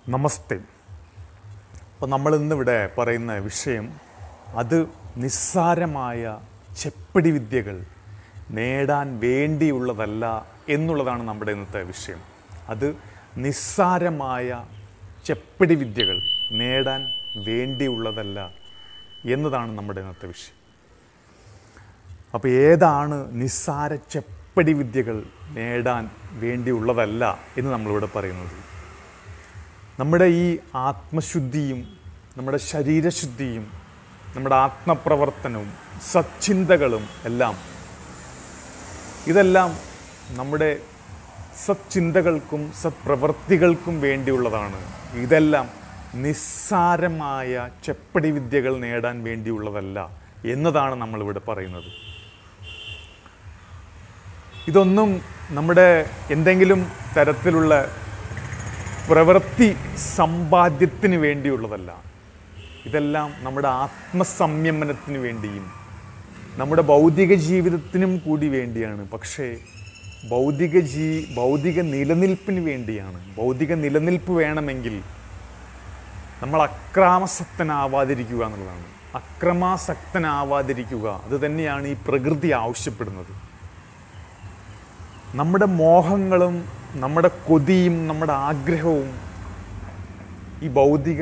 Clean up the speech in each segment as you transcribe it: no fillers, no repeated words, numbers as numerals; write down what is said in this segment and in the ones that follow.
നമസ്തേ. അപ്പോൾ നമ്മളിന്നിവിടെ പറയുന്ന വിഷയം അത് നിസ്സാരമായ ചെപ്പടി വിദ്യകൾ നേടാൻ വേണ്ടിയുള്ളതല്ല എന്നുള്ളതാണ് നമ്മുടെ ഇന്നത്തെ വിഷയം. അത് നിസ്സാരമായ ചെപ്പടി വിദ്യകൾ നേടാൻ വേണ്ടിയുള്ളതല്ല എന്നതാണ് നമ്മുടെ ഇന്നത്തെ വിഷയം. അപ്പോൾ ഏതാണ് നിസ്സാര ചെപ്പടി വിദ്യകൾ നേടാൻ വേണ്ടിയുള്ളതല്ല എന്ന് നമ്മളിവിടെ പറയുന്നത്? നമ്മുടെ ഈ ആത്മശുദ്ധിയും നമ്മുടെ ശരീരശുദ്ധിയും നമ്മുടെ ആത്മപ്രവർത്തനവും സച്ചിന്തകളും ഇതെല്ലാം നമ്മുടെ സച്ചിന്തകൾക്കും സത്പ്രവർത്തികൾക്കും വേണ്ടിയുള്ളതാണ്. ഇതെല്ലാം നിസ്സാരമായ ചെപ്പടി വിദ്യകൾ നേടാൻ വേണ്ടിയുള്ളതല്ല എന്നതാണ് നമ്മളിവിടെ പറയുന്നത്. ഇതൊന്നും നമ്മുടെ എന്തെങ്കിലും തരത്തിലുള്ള പ്രവൃത്തി സമ്പാദ്യത്തിന് വേണ്ടിയുള്ളതല്ല. ഇതെല്ലാം നമ്മുടെ ആത്മസംയമനത്തിന് വേണ്ടിയും നമ്മുടെ ഭൗതിക ജീവിതത്തിനും കൂടി വേണ്ടിയാണ്. പക്ഷേ ഭൗതിക നിലനിൽപ്പിന് വേണ്ടിയാണ്. ഭൗതിക നിലനിൽപ്പ് വേണമെങ്കിൽ നമ്മൾ അക്രമാസക്തനാവാതിരിക്കുക എന്നുള്ളതാണ്. അക്രമാസക്തനാവാതിരിക്കുക അത് തന്നെയാണ് ഈ പ്രകൃതി ആവശ്യപ്പെടുന്നത്. നമ്മുടെ മോഹങ്ങളും നമ്മുടെ കൊതിയും നമ്മുടെ ആഗ്രഹവും ഈ ഭൗതിക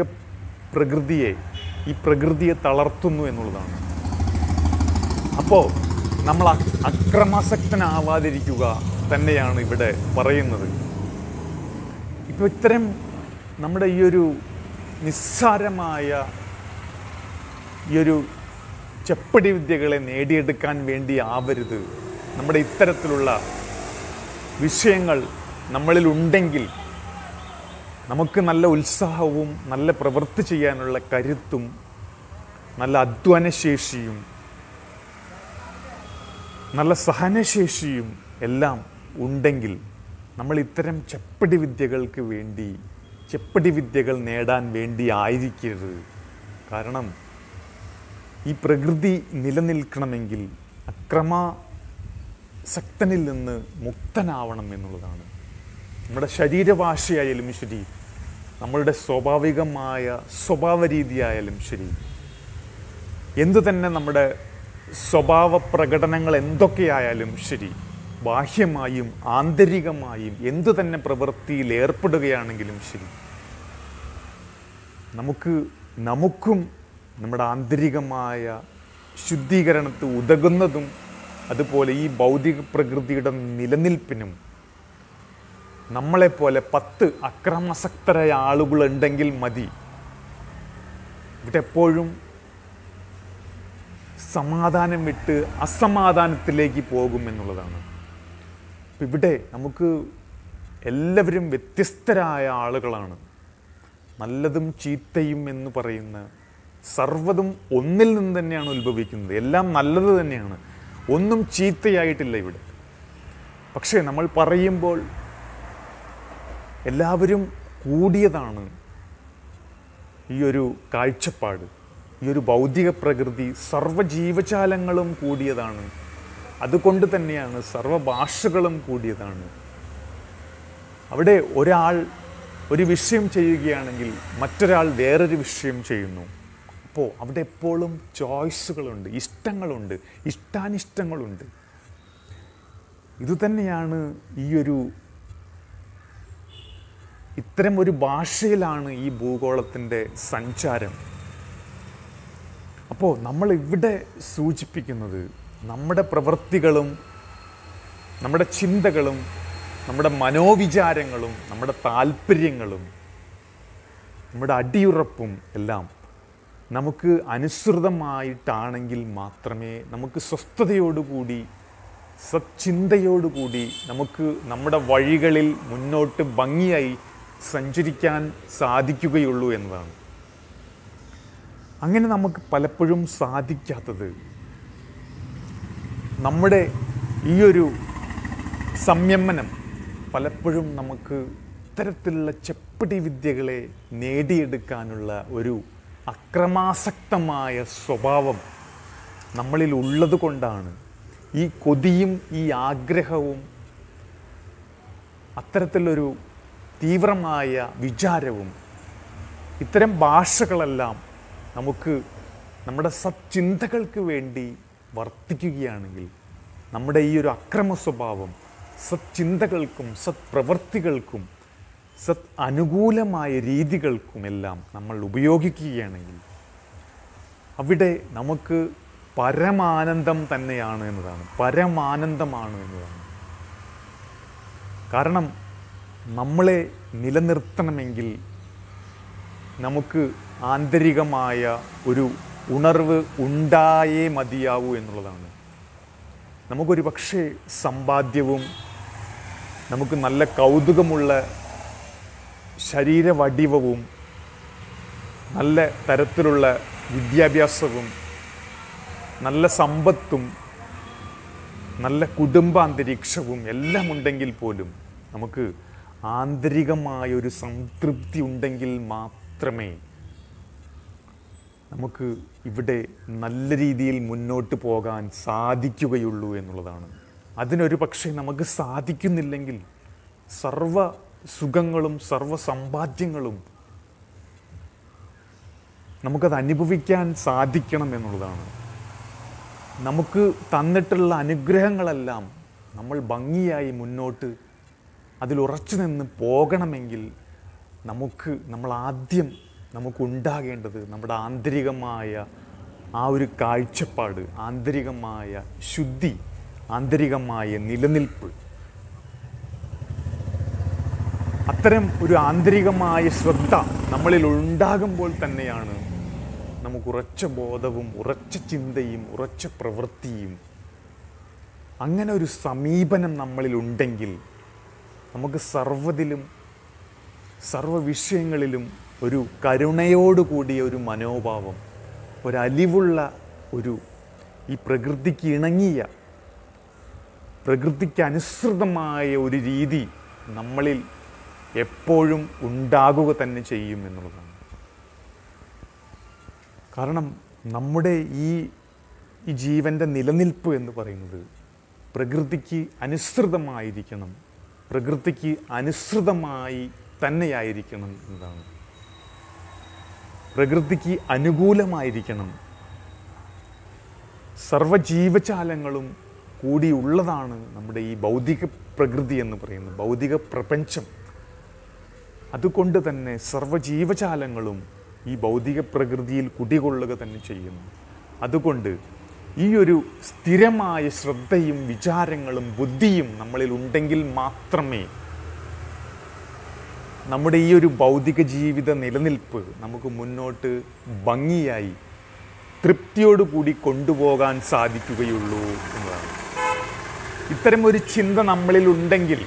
പ്രകൃതിയെ തളർത്തുന്നു എന്നുള്ളതാണ്. അപ്പോൾ നമ്മൾ അക്രമാസക്തനാവാതിരിക്കുക തന്നെയാണ് ഇവിടെ പറയുന്നത്. ഇപ്പോൾ ഇത്തരം നമ്മുടെ ഈ ഒരു നിസ്സാരമായ ഈ ഒരു ചെപ്പടി വിദ്യകളെ നേടിയെടുക്കാൻ വേണ്ടി ആവരുത്. നമ്മുടെ ഇത്തരത്തിലുള്ള വിഷയങ്ങൾ നമ്മളിലുണ്ടെങ്കിൽ നമുക്ക് നല്ല ഉത്സാഹവും നല്ല പ്രവൃത്തി ചെയ്യാനുള്ള കരുത്തും നല്ല അധ്വാനശേഷിയും നല്ല സഹനശേഷിയും എല്ലാം ഉണ്ടെങ്കിൽ നമ്മൾ ഇത്തരം ചെപ്പടി വിദ്യകൾ നേടാൻ വേണ്ടി ആയിരിക്കരുത്. കാരണം ഈ പ്രകൃതി നിലനിൽക്കണമെങ്കിൽ അക്രമാസക്തനിൽ നിന്ന് മുക്തനാവണം എന്നുള്ളതാണ്. നമ്മുടെ ശരീരഭാഷയായാലും ശരി, നമ്മളുടെ സ്വാഭാവികമായ സ്വഭാവരീതിയായാലും ശരി, എന്തു തന്നെ നമ്മുടെ സ്വഭാവ പ്രകടനങ്ങൾ എന്തൊക്കെയായാലും ശരി, ബാഹ്യമായും ആന്തരികമായും എന്തു തന്നെ പ്രവൃത്തിയിൽ ഏർപ്പെടുകയാണെങ്കിലും ശരി, നമുക്കും നമ്മുടെ ആന്തരികമായ ശുദ്ധീകരണത്തിന് ഉതകുന്നതും അതുപോലെ ഈ ഭൗതിക പ്രകൃതിയുടെ നിലനിൽപ്പിനും നമ്മളെപ്പോലെ 10 അക്രമാസക്തരായ ആളുകളുണ്ടെങ്കിൽ മതി. ഇവിടെ എപ്പോഴും സമാധാനം വിട്ട് അസമാധാനത്തിലേക്ക് പോകും എന്നുള്ളതാണ്. ഇവിടെ നമുക്ക് എല്ലാവരും വ്യത്യസ്തരായ ആളുകളാണ്. നല്ലതും ചീത്തയും എന്ന് പറയുന്ന സർവ്വതും ഒന്നിൽ നിന്ന് തന്നെയാണ് ഉത്ഭവിക്കുന്നത്. എല്ലാം നല്ലത് തന്നെയാണ്, ഒന്നും ചീത്തയായിട്ടില്ല ഇവിടെ. പക്ഷേ നമ്മൾ പറയുമ്പോൾ എല്ലാവരും കൂടിയതാണ് ഈ ഒരു കാഴ്ചപ്പാട്. ഈ ഒരു ഭൗതിക പ്രകൃതി സർവ്വജീവജാലങ്ങളും കൂടിയതാണ്. അതുകൊണ്ട് തന്നെയാണ് സർവ്വഭാഷകളും കൂടിയതാണ്. അവിടെ ഒരാൾ ഒരു വിഷയം ചെയ്യുകയാണെങ്കിൽ മറ്റൊരാൾ വേറൊരു വിഷയം ചെയ്യുന്നു. അപ്പോൾ അവിടെ എപ്പോഴും ചോയ്സുകളുണ്ട്, ഇഷ്ടങ്ങളുണ്ട്, ഇഷ്ടാനിഷ്ടങ്ങളുണ്ട്. ഇതുതന്നെയാണ് ഇത്തരം ഒരു ഭാഷയിലാണ് ഈ ഭൂഗോളത്തിൻ്റെ സഞ്ചാരം. അപ്പോൾ നമ്മൾ ഇവിടെ സൂചിപ്പിക്കുന്നത് നമ്മുടെ പ്രവൃത്തികളും നമ്മുടെ ചിന്തകളും നമ്മുടെ മനോവിചാരങ്ങളും നമ്മുടെ താല്പര്യങ്ങളും നമ്മുടെ അടിയുറപ്പും എല്ലാം നമുക്ക് അനുസൃതമായിട്ടാണെങ്കിൽ മാത്രമേ നമുക്ക് സ്വസ്ഥതയോടുകൂടി സച്ചിന്തയോടുകൂടി നമുക്ക് നമ്മുടെ വഴികളിൽ മുന്നോട്ട് ഭംഗിയായി സഞ്ചരിക്കാൻ സാധിക്കുകയുള്ളൂ എന്നതാണ്. അങ്ങനെ നമുക്ക് പലപ്പോഴും സാധിക്കാത്തത് നമ്മുടെ ഈ ഒരു സംയമനം പലപ്പോഴും നമുക്ക് ഇത്തരത്തിലുള്ള ചെപ്പടി വിദ്യകളെ നേടിയെടുക്കാനുള്ള ഒരു അക്രമാസക്തമായ സ്വഭാവം നമ്മളിൽ ഉള്ളത് കൊണ്ടാണ്. ഈ കൊതിയും ഈ ആഗ്രഹവും അത്തരത്തിലൊരു തീവ്രമായ വിചാരവും ഇത്തരം ഭാഷകളെല്ലാം നമുക്ക് നമ്മുടെ സത്ചിന്തകൾക്ക് വേണ്ടി വർത്തിക്കുകയാണെങ്കിൽ നമ്മുടെ ഈ ഒരു അക്രമ സ്വഭാവം സത്ചിന്തകൾക്കും സത്പ്രവർത്തികൾക്കും അനുകൂലമായ രീതികൾക്കുമെല്ലാം നമ്മൾ ഉപയോഗിക്കുകയാണെങ്കിൽ അവിടെ നമുക്ക് പരമാനന്ദം തന്നെയാണ് എന്നതാണ്, പരമാനന്ദമാണ് എന്നതാണ്. കാരണം നമ്മളെ നിലനിർത്തണമെങ്കിൽ നമുക്ക് ആന്തരികമായ ഒരു ഉണർവ് ഉണ്ടായേ മതിയാവൂ എന്നുള്ളതാണ്. നമുക്കൊരു പക്ഷേ സമ്പാദ്യവും നമുക്ക് നല്ല കൗതുകമുള്ള ശരീരവടിവവും നല്ല തരത്തിലുള്ള വിദ്യാഭ്യാസവും നല്ല സമ്പത്തും നല്ല കുടുംബാന്തരീക്ഷവും എല്ലാം ഉണ്ടെങ്കിൽ പോലും നമുക്ക് ആന്തരികമായൊരു സംതൃപ്തി ഉണ്ടെങ്കിൽ മാത്രമേ നമുക്ക് ഇവിടെ നല്ല രീതിയിൽ മുന്നോട്ട് പോകാൻ സാധിക്കുകയുള്ളൂ എന്നുള്ളതാണ്. അതിനൊരു പക്ഷേ നമുക്ക് സാധിക്കുന്നില്ലെങ്കിൽ സർവ സുഖങ്ങളും സർവ സമ്പാദ്യങ്ങളും നമുക്കത് അനുഭവിക്കാൻ സാധിക്കണം എന്നുള്ളതാണ്. നമുക്ക് തന്നിട്ടുള്ള അനുഗ്രഹങ്ങളെല്ലാം നമ്മൾ ഭംഗിയായി മുന്നോട്ട് അതിലുറച്ചു നിന്ന് പോകണമെങ്കിൽ നമ്മൾ ആദ്യം നമുക്കുണ്ടാകേണ്ടത് നമ്മുടെ ആന്തരികമായ ആ ഒരു കാഴ്ചപ്പാട്, ആന്തരികമായ ശുദ്ധി, ആന്തരികമായ നിലനിൽപ്പ്. അത്തരം ഒരു ആന്തരികമായ ശ്രദ്ധ നമ്മളിൽ ഉണ്ടാകുമ്പോൾ തന്നെയാണ് നമുക്ക് ഉറച്ച ബോധവും ഉറച്ച ചിന്തയും ഉറച്ച പ്രവൃത്തിയും. അങ്ങനെ ഒരു സമീപനം നമ്മളിൽ ഉണ്ടെങ്കിൽ നമുക്ക് സർവ്വതിലും സർവ വിഷയങ്ങളിലും ഒരു കരുണയോടുകൂടിയ ഒരു മനോഭാവം, ഒരലിവുള്ള ഈ പ്രകൃതിക്ക് ഇണങ്ങിയ, പ്രകൃതിക്ക് അനുസൃതമായ ഒരു രീതി നമ്മളിൽ എപ്പോഴും ഉണ്ടാകുക തന്നെ ചെയ്യും എന്നുള്ളതാണ്. കാരണം നമ്മുടെ ഈ ജീവൻ്റെ നിലനിൽപ്പ് എന്ന് പറയുന്നത് പ്രകൃതിക്ക് അനുസൃതമായിരിക്കണം, പ്രകൃതിക്ക് അനുസൃതമായി തന്നെയായിരിക്കണം എന്നതാണ്. പ്രകൃതിക്ക് അനുകൂലമായിരിക്കണം. സർവജീവജാലങ്ങളും കൂടിയുള്ളതാണ് നമ്മുടെ ഈ ഭൗതിക പ്രകൃതി എന്ന് പറയുന്നത്, ഭൗതിക പ്രപഞ്ചം. അതുകൊണ്ട് തന്നെ സർവജീവജാലങ്ങളും ഈ ഭൗതിക പ്രകൃതിയിൽ കുടികൊള്ളുക തന്നെ ചെയ്യുന്നു. അതുകൊണ്ട് ഈ ഒരു സ്ഥിരമായ ശ്രദ്ധയും വിചാരങ്ങളും ബുദ്ധിയും നമ്മളിൽ ഉണ്ടെങ്കിൽ മാത്രമേ നമ്മുടെ ഈ ഒരു ഭൗതിക ജീവിത നിലനിൽപ്പ് നമുക്ക് മുന്നോട്ട് ഭംഗിയായി തൃപ്തിയോടുകൂടി കൊണ്ടുപോകാൻ സാധിക്കുകയുള്ളൂ എന്നതാണ്. ഇത്തരം ഒരു ചിന്ത നമ്മളിൽ ഉണ്ടെങ്കിൽ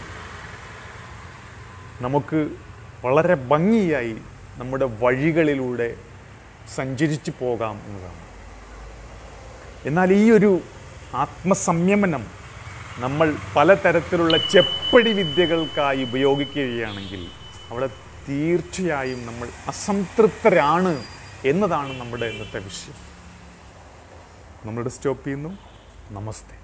നമുക്ക് വളരെ ഭംഗിയായി നമ്മുടെ വഴികളിലൂടെ സഞ്ചരിച്ചു പോകാം എന്നതാണ്. എന്നാൽ ഈ ഒരു ആത്മസംയമനം നമ്മൾ പലതരത്തിലുള്ള ചെപ്പടി വിദ്യകൾക്കായി ഉപയോഗിക്കുകയാണെങ്കിൽ അവിടെ തീർച്ചയായും നമ്മൾ അസംതൃപ്തരാണ് എന്നതാണ് നമ്മുടെ ഇന്നത്തെ വിഷയം. നമ്മളിവിടെ സ്റ്റോപ്പ് ചെയ്യുന്നു. നമസ്തേ.